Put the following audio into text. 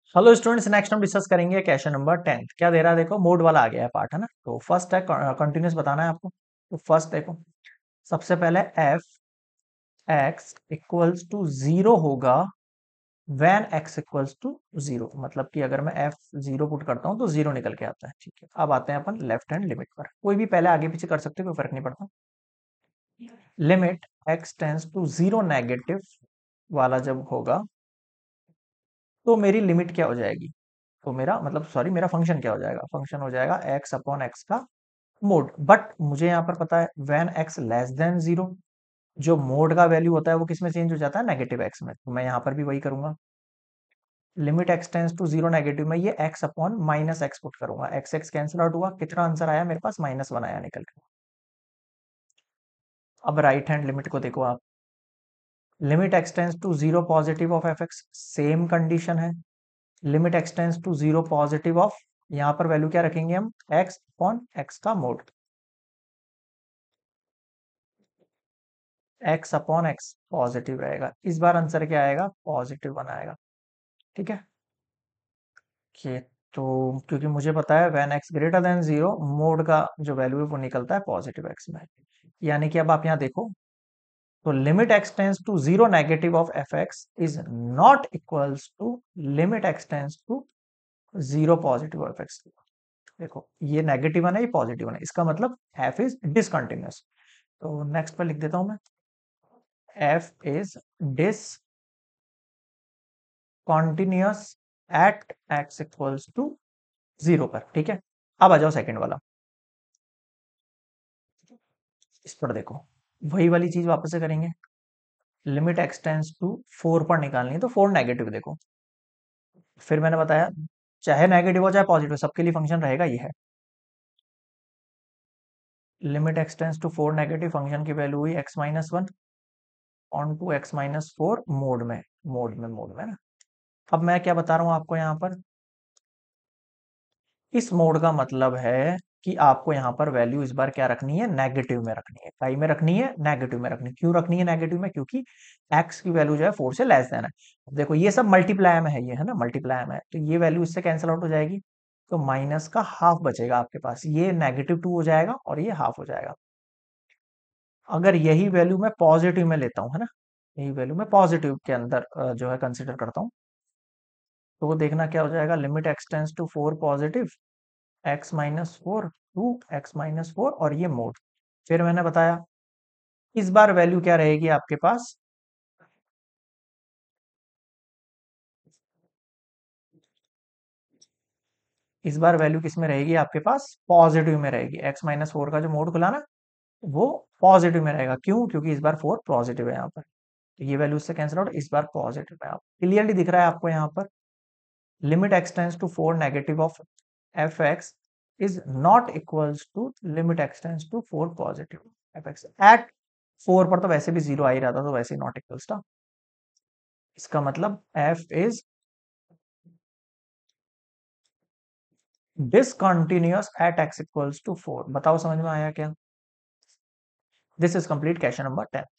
Hello students, next हम discuss करेंगे question number 10। क्या दे रहा है? देखो, मोड वाला आ गया है पार्ट, है ना। तो फर्स्ट है कंटिन्यूस बताना है आपको। तो फर्स्ट देखो, सबसे पहले F X equals to zero होगा when X equals to zero. मतलब कि अगर मैं एफ जीरो पुट करता हूं तो जीरो निकल के आता है। ठीक है, अब आते हैं अपन लेफ्ट हैंड लिमिट पर। कोई भी पहले आगे पीछे कर सकते हो, कोई फर्क नहीं पड़ता। Limit X tends to zero negative वाला जब होगा तो मेरी लिमिट क्या हो जाएगी? तो मेरा मतलब सॉरी मेरा फंक्शन क्या हो जाएगा? फंक्शन हो जाएगा एक्स अपॉन एक्स का मोड। बट मुझे यहाँ पर पता है when X less than zero, जो मोड का वैल्यू होता है वो किस में चेंज हो जाता है? नेगेटिव एक्स में। तो मैं यहाँ पर भी वही करूंगा। Limit X tends to zero negative में ये X upon minus X put करूंगा। एक्स एक्स कैंसिल आउट हुआ, कितना आंसर आया मेरे पास? -1 आया निकल के। अब राइट हैंड लिमिट को देखो आप। Limit X tends to zero positive of F X, same condition है। Limit X tends to zero positive of, यहाँ पर वैल्यू क्या रखेंगे हम? एक्स अपॉन एक्स का mod. X upon X positive रहेगा। इस बार आंसर क्या आएगा? पॉजिटिव बनाएगा। ठीक है, कि तो क्योंकि मुझे पता है when X greater than zero mod का जो वैल्यू है वो निकलता है पॉजिटिव एक्स में। यानी कि अब आप यहाँ देखो, तो limit X tends to zero negative of F X is not equals to limit X tends to zero positive of X. देखो, ये नेगेटिव है ना, ये पॉजिटिव है ना, इसका मतलब एफ इज डिसकंटिन्यूअस। तो नेक्स्ट पर लिख देता हूं मैं, F is discontinuous at x equals to zero पर। ठीक है, अब आ जाओ सेकंड वाला। इस पर देखो, वही वाली चीज वापस से करेंगे। Limit X tends to four पर निकालनी है, तो फोर नेगेटिव देखो। फिर मैंने बताया चाहे नेगेटिव हो चाहे पॉजिटिव, सबके लिए फंक्शन रहेगा, ये है। Limit X tends to four negative, function की वैल्यू हुई x-1 on to x-4 mode में ना। अब मैं क्या बता रहा हूं आपको यहाँ पर? इस मोड का मतलब है कि आपको यहाँ पर वैल्यू इस बार क्या रखनी है? नेगेटिव में रखनी है। काई में रखनी है? नेगेटिव में रखनी है। क्यों रखनी है नेगेटिव में? क्योंकि एक्स की वैल्यू जो है 4 से लेस देन है। देखो, ये सब मल्टीप्लाई में है, ये है ना, मल्टीप्लाई में है, तो ये वैल्यू इससे कैंसिल आउट हो जाएगी। तो माइनस का हाफ बचेगा आपके पास, ये -2 हो जाएगा और ये हाफ हो जाएगा। अगर यही वैल्यू मैं पॉजिटिव में लेता हूँ, है ना, यही वैल्यू मैं पॉजिटिव के अंदर जो है कंसिडर करता हूँ, तो वो देखना क्या हो जाएगा। Limit X tends to four positive x-4 to x-4 और ये मोड। फिर मैंने बताया इस बार वैल्यू क्या रहेगी आपके पास? इस बार वैल्यू किस में रहेगी आपके पास? पॉजिटिव में रहेगी। x-4 का जो मोड खुला ना, वो पॉजिटिव में रहेगा। क्यों? क्योंकि इस बार 4 पॉजिटिव है यहाँ पर, तो ये वैल्यू इससे कैंसिल आउट, इस बार पॉजिटिव है। आप क्लियरली दिख रहा है आपको यहाँ पर? Limit X tends to four negative of F X is not equals to limit X tends to four positive F X. At four पर तो वैसे भी जीरो आ ही रहा था, तो वैसे ही नॉट इक्वल्स था। इसका मतलब F is discontinuous at x equals to four. बताओ समझ में आया क्या? This is complete question number 10।